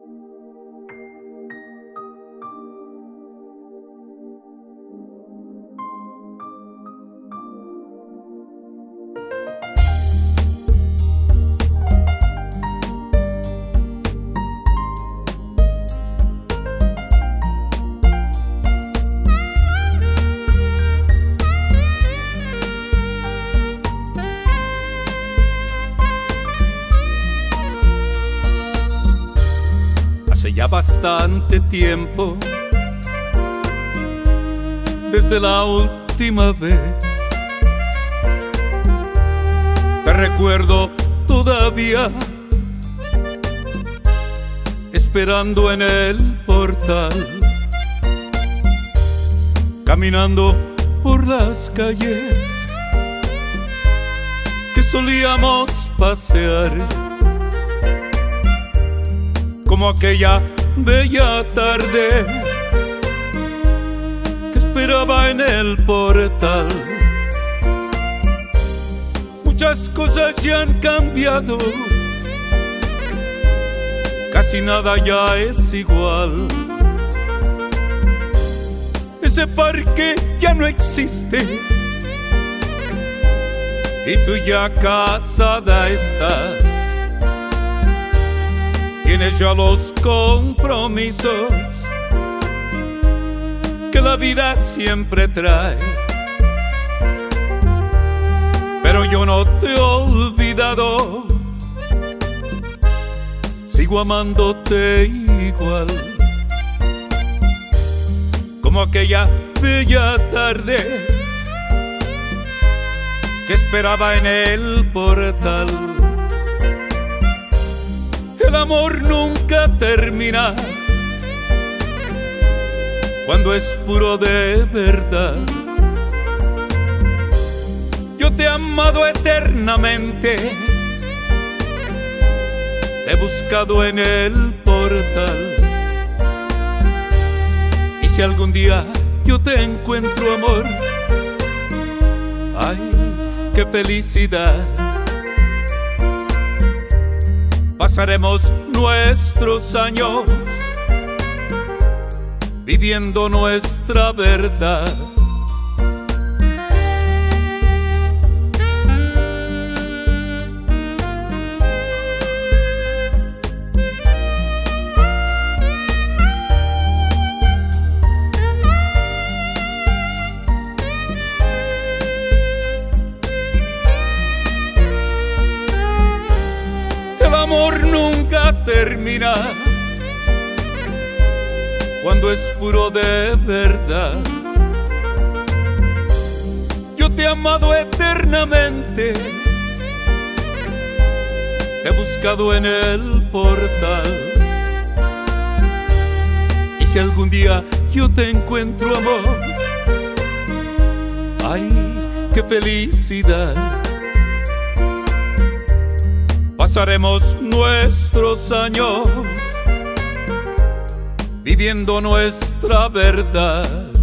Hace ya bastante tiempo, desde la última vez, te recuerdo todavía, esperando en el portal, caminando por las calles que solíamos pasear, como aquella bella tarde que esperaba en el portal. Muchas cosas ya han cambiado, casi nada ya es igual. Ese parque ya no existe y tú ya casada estás. Tienes ya los compromisos que la vida siempre trae, pero yo no te he olvidado, sigo amándote igual, como aquella bella tarde que esperaba en el portal. El amor nunca termina cuando es puro de verdad. Yo te he amado eternamente, te he buscado en el portal. Y si algún día yo te encuentro, amor, ay, qué felicidad. Pasaremos nuestros años viviendo nuestra verdad. El amor nunca termina cuando es puro de verdad. Yo te he amado eternamente, te he buscado en el portal. Y si algún día yo te encuentro, amor, ay, qué felicidad. Pasaremos nuestros años viviendo nuestra verdad.